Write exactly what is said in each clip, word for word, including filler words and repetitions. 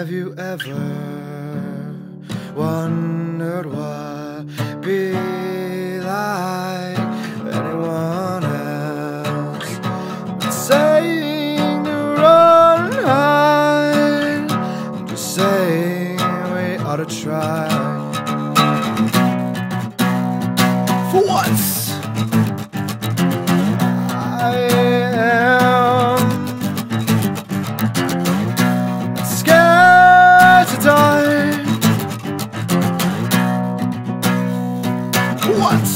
Have you ever wondered what it'd be like anyone else? Not saying to run and hide, I'm just saying we ought to try. For once, I am scared to die. For once,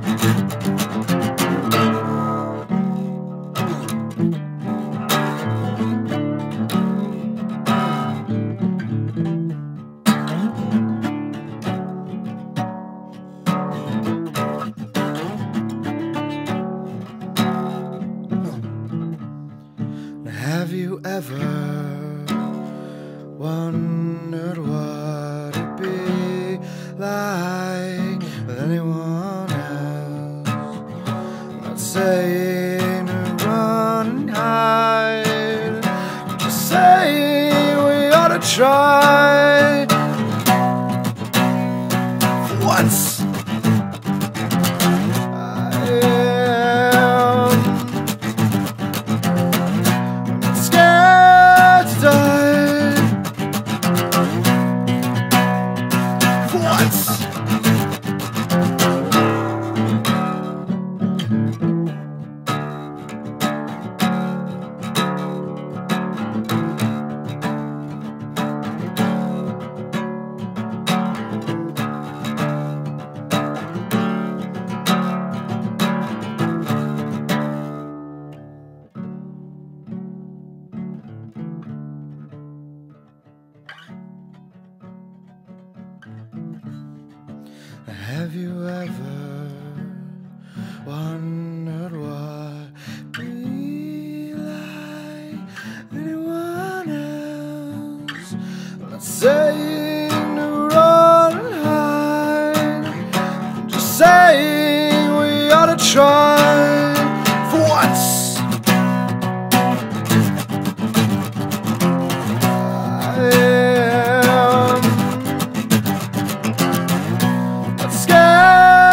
have you ever wondered what it'd be like with anyone else? I'm not saying to run and hide, I'm just saying we ought to try. For once, have you ever wondered what it'd be like anyone else? I'm not saying to run and hide, I'm just saying we ought to try. For once,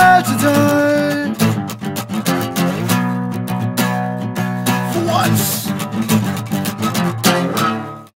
once.